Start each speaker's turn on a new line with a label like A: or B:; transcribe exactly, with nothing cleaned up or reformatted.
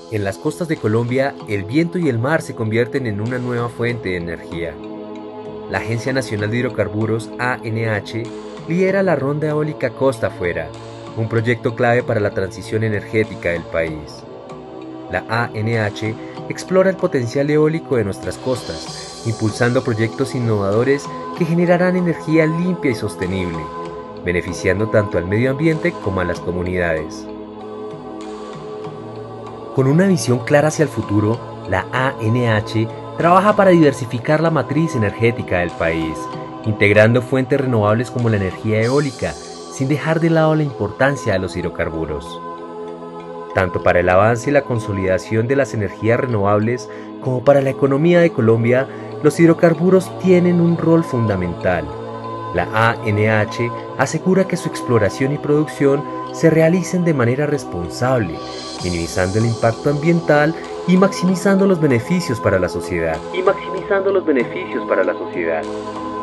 A: En las costas de Colombia, el viento y el mar se convierten en una nueva fuente de energía. La Agencia Nacional de Hidrocarburos, A N H, lidera la Ronda Eólica Costa Afuera, un proyecto clave para la transición energética del país. La A N H explora el potencial eólico de nuestras costas, impulsando proyectos innovadores que generarán energía limpia y sostenible, beneficiando tanto al medio ambiente como a las comunidades. Con una visión clara hacia el futuro, la A N H trabaja para diversificar la matriz energética del país, integrando fuentes renovables como la energía eólica, sin dejar de lado la importancia de los hidrocarburos. Tanto para el avance y la consolidación de las energías renovables como para la economía de Colombia, los hidrocarburos tienen un rol fundamental. La A N H asegura que su exploración y producción se realicen de manera responsable, minimizando el impacto ambiental y maximizando los beneficios para la sociedad. Y maximizando los beneficios para la sociedad.